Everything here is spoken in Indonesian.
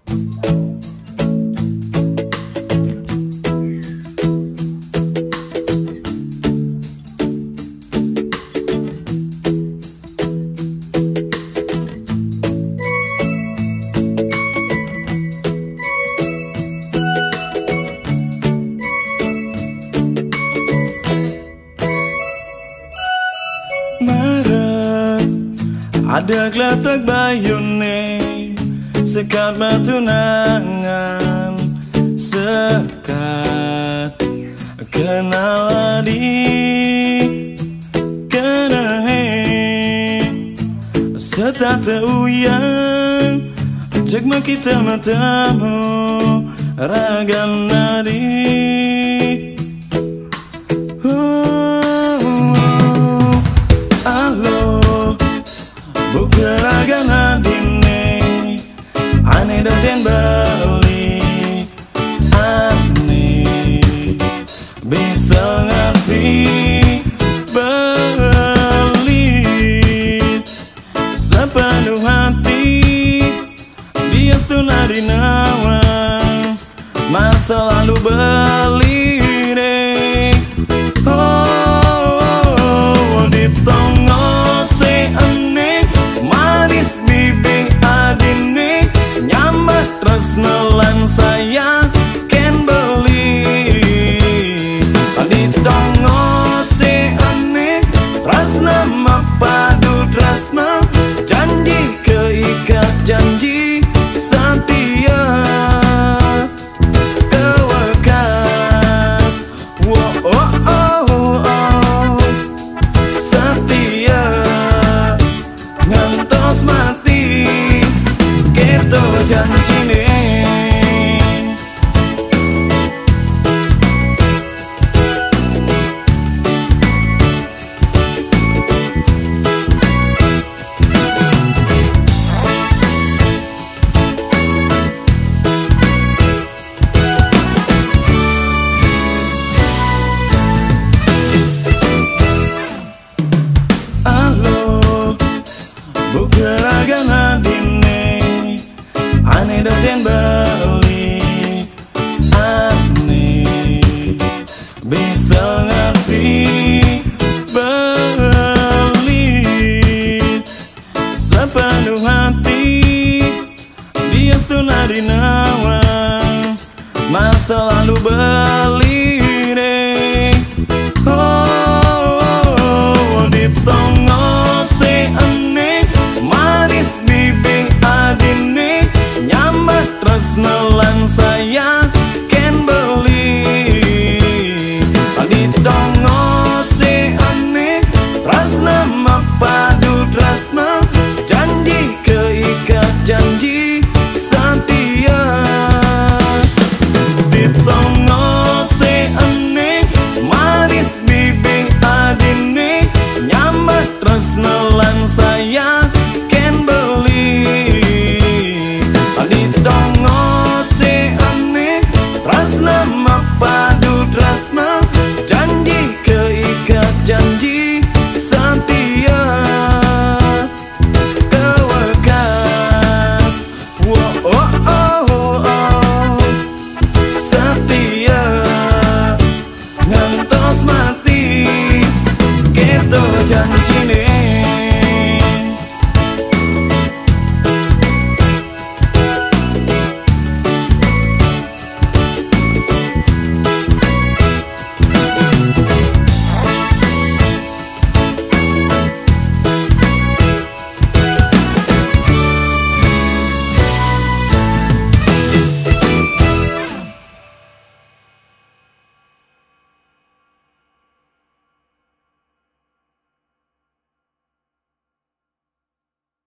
Ada gelatak bayune sekat batu nangan sekat kenal di kenahe setata uyang cek kita matamu ragan nadi. Bukan raga nadine ane daten bali ane bisa ngerti beli sepenuh hati dia sunadi nawa masa lalu beli deh. Oh, di tongo se ane manis bibi adine nyambat tresnelan sayang ken beli di tongo se ane tresna mapadu tresna janji keikat janji setia kewekas oh, oh, oh, oh. Setia ngantos mati gitu janjine. Bukan raga nadine ane daten bali ane bisa ngerti beli sepenuh hati dia sunadi nawa masa lalu beli deh. Oh, di tongo se manis bibi adine nyambat tresna